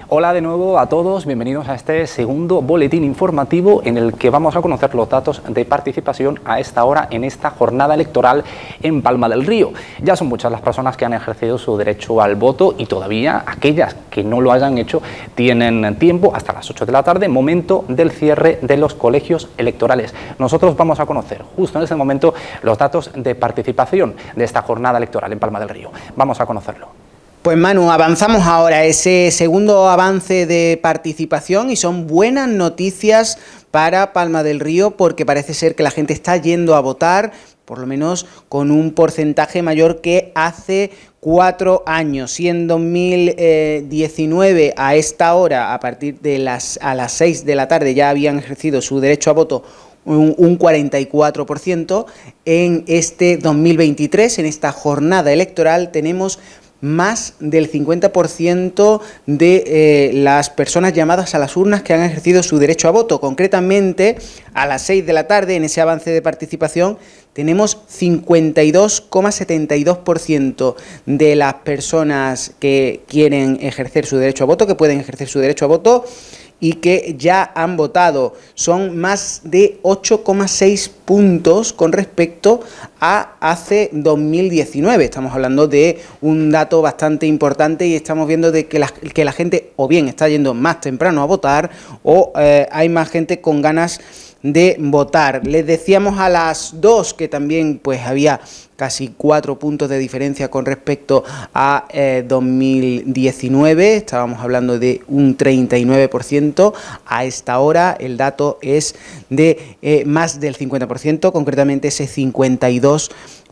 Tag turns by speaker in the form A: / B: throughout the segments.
A: Hola de nuevo a todos, bienvenidos a este segundo boletín informativo en el que vamos a conocer los datos de participación a esta hora en esta jornada electoral en Palma del Río. Ya son muchas las personas que han ejercido su derecho al voto y todavía aquellas que no lo hayan hecho tienen tiempo hasta las 8 de la tarde, momento del cierre de los colegios electorales. Nosotros vamos a conocer justo en este momento los datos de participación de esta jornada electoral en Palma del Río. Vamos a conocerlo.
B: Pues Manu, avanzamos ahora a ese segundo avance de participación y son buenas noticias para Palma del Río porque parece ser que la gente está yendo a votar, por lo menos con un porcentaje mayor que hace 4 años. Si en 2019 a esta hora, a partir de las 6 de la tarde ya habían ejercido su derecho a voto un 44%, en este 2023, en esta jornada electoral, tenemos más del 50% de las personas llamadas a las urnas que han ejercido su derecho a voto. Concretamente, a las 6 de la tarde, en ese avance de participación, tenemos 52,72% de las personas que quieren ejercer su derecho a voto, que pueden ejercer su derecho a voto, y que ya han votado. Son más de 8,6 puntos con respecto a hace 2019. Estamos hablando de un dato bastante importante y estamos viendo de que la gente o bien está yendo más temprano a votar o hay más gente con ganas de votar. Les decíamos a las 2 que también pues había casi 4 puntos de diferencia con respecto a 2019, estábamos hablando de un 39%, a esta hora el dato es de más del 50%, concretamente ese 52%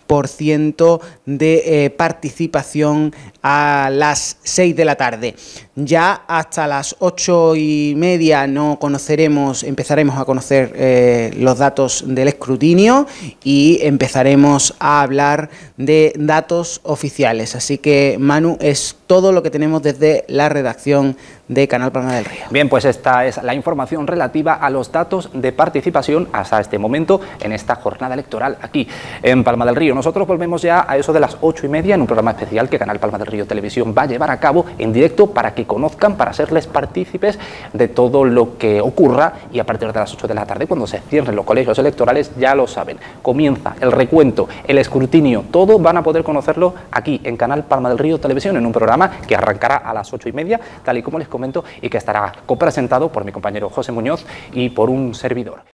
B: de participación a las 6 de la tarde. Ya hasta las 8:30 empezaremos a conocer los datos del escrutinio y empezaremos a hablar de datos oficiales. Así que, Manu, es todo lo que tenemos desde la redacción de Canal Palma del Río.
A: Bien, pues esta es la información relativa a los datos de participación hasta este momento en esta jornada electoral aquí en Palma del Río. Nosotros volvemos ya a eso de las 8:30 en un programa especial que Canal Palma del Río Televisión va a llevar a cabo en directo para que conozcan, para serles partícipes de todo lo que ocurra, y a partir de las 8 de la tarde, cuando se cierren los colegios electorales, ya lo saben, comienza el recuento, el escrutinio, todo van a poder conocerlo aquí en Canal Palma del Río Televisión en un programa que arrancará a las 8:30, tal y como les comento, y que estará copresentado por mi compañero José Muñoz y por un servidor.